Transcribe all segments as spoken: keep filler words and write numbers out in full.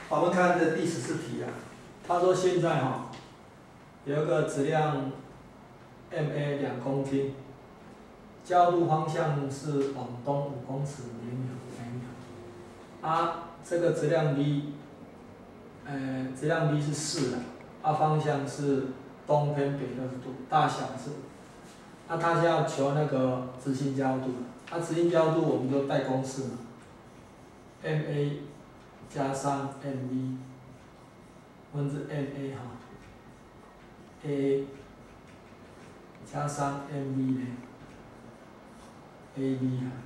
我们看这第十四题啊，他说现在哈、哦、有一个质量 M A 两公斤，角度方向是往东五公尺每秒每秒，啊，这个质量 V， 呃，质量 V 是四的，啊，方向是东偏北六十度，大小是，那、啊、他是要求那个执行角度，那、啊、执行角度我们就带公式嘛 ，M A 加上 M V， 分之 M A 哈 ，A 加上 M V 呢 ，A V 啊，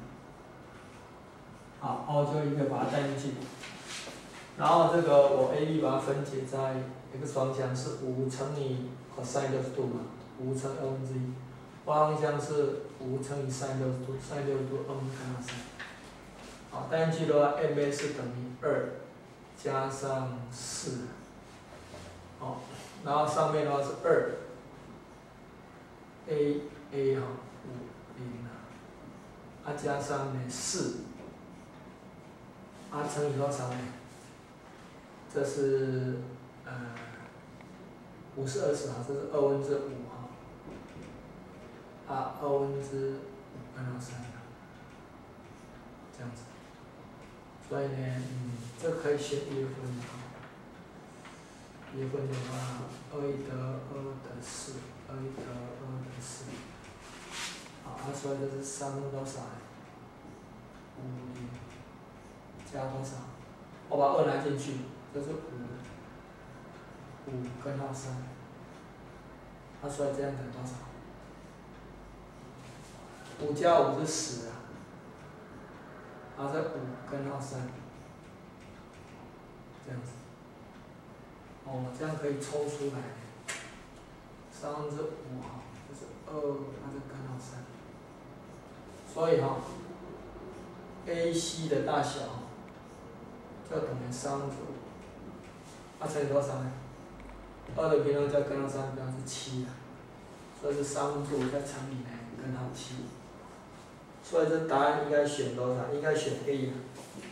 好，我就一个把它带进去，然后这个我 A V 把它分解在 x 方向是五乘以 cos 六十度嘛，五乘二分之一，方向是五乘以 sin 六十度 ，sin 六十度二分之三三。好，带进去的话 ，M A 是等于二加上四，好，然后上面的话是二 A A 哈五零啊，啊加上呢四，啊乘以多少呢？这是呃五是二十啊，这是二分之五哈，啊二分之五跟到三啊，这样子。所以呢，嗯，这可以选一分啊。一分的话，二一得二得四，二一得二得四。好，啊，所以这是三分多少呢？五零加多少？我把二拿进去，这是五，五根号三。啊，所以这样等于多少？五加五是十啊。啊，这五根号三，这样子。哦，这样可以抽出来，三分之五哈，就是二，它是根号三。所以哈、哦、，A C 的大小就等于三分之五，它乘以多少呢？二的平方加根号三的平方是七啊，所以是三分之五再乘以呢根号七。所以这答案应该选多少？应该选 A 啊。